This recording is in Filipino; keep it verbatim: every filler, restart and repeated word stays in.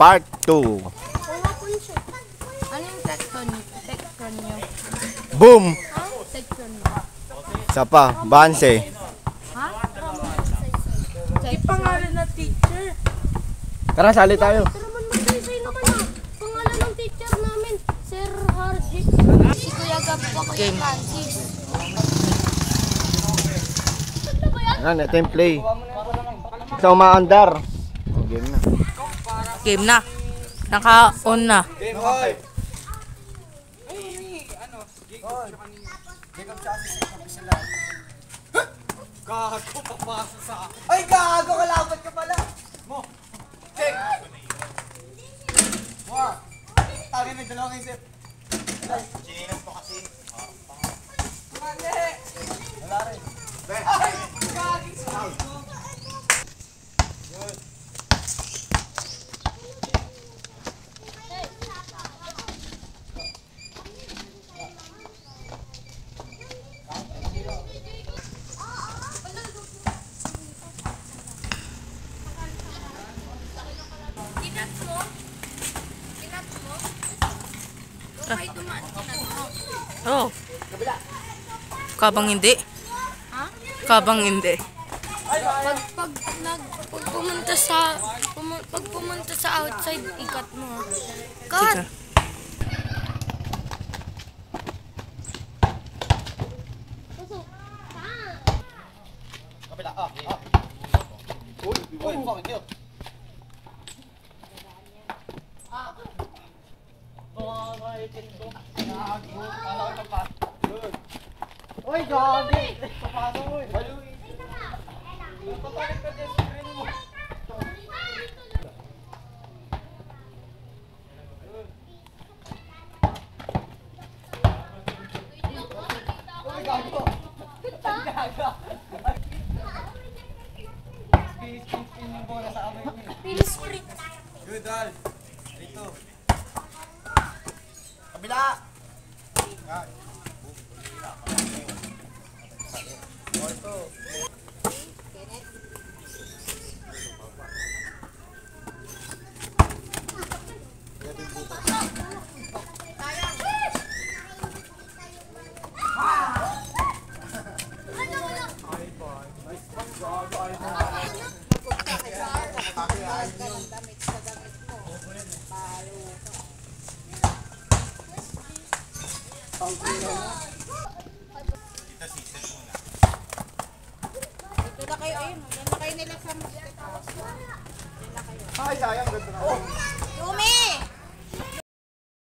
part two. Ano yung section, section nyo? Boom! Ha? Section mo? Isa pa, Banse. Ha? Di pangalan na teacher. Tara, sali tayo. Pero man mag-say naman ah. Pangalan ng teacher namin, Sir Hardy. Si Kuya Gab po, Kuya Francis. Yan, ito yung play. Sa umaandar. Oh, game na. Game na. Naka-on na. Game on! Gago, papasa sa akin. Ay, gago! Kalaban ka pala! Mo! Check! Wow! Tawagin may dalawang isip. Chinilas mo kasi. Mali! Wala rin. Ay! Gaging sa mo! Good. Kinat mo? Kinat mo? Ay, dumaan. Kinat mo. Oh. Kabang hindi. Ha? Kabang hindi. Pag, pag, nag, pag pumunta sa, pumu, pag pumunta sa outside, ikat mo. Cut! Kapila, ah, ah. Uy, uy, fucking kill. Uy, gagi! Papasok mo eh. Baliw eh. Papasok ka dyan sa screen mo. Uy, gago! Gago! Spin, spin, spin yung bola sa kamay mo eh. Pilis free. Good, Al. Dito. Kabila! Yan. Ito. Dito na kayo, ayun. Dito na kayo nila sa... Ay, sayang. Ganda na.